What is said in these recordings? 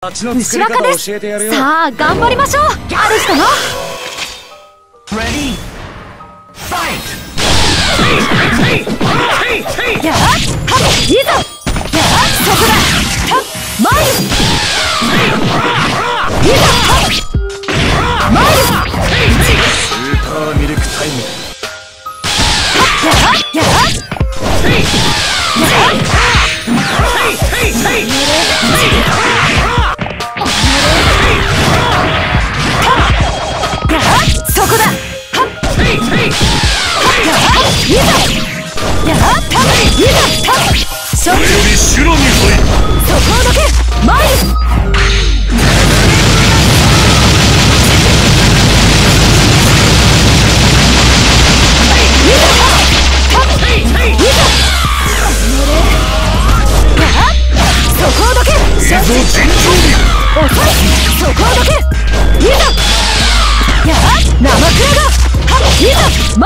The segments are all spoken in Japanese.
牛若です。さあ頑張りましょう。ある人のやっはっいざやっそこだはっ前いざはっ前スーパーミルクタイムやっやっやっそこだはっやっいざやったいざたそれより白に入るそこをどけ前そこをどけいざやっ生クラがいざ前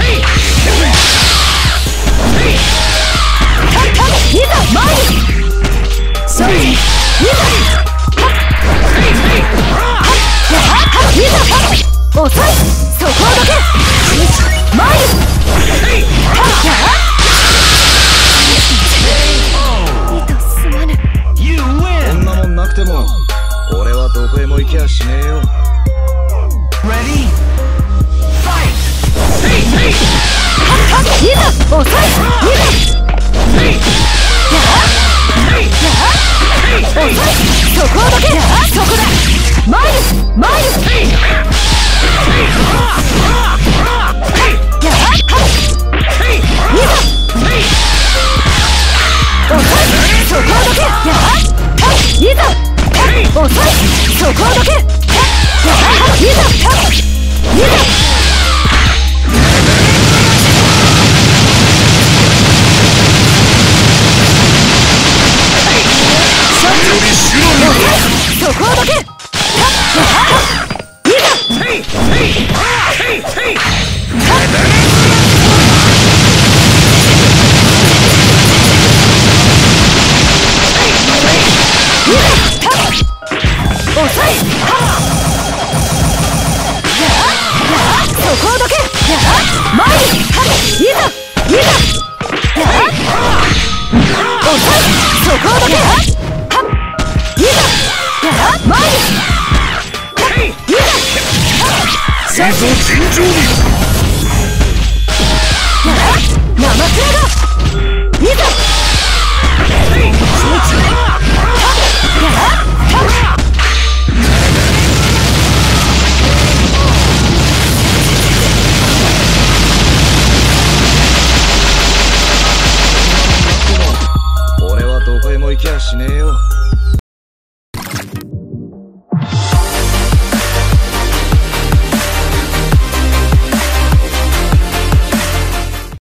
いざ前それいざいざ遅いそこをどけ前糸すまぬこんなもんなくても俺はどこへも行きゃしねえよ。Ready? Fight! いざ遅いいざ遅いそこをどけそこだ前前いざ遅いそこをどけいざ遅いそこをどけいざそこをどけ俺はどこへも行きゃしねえよ。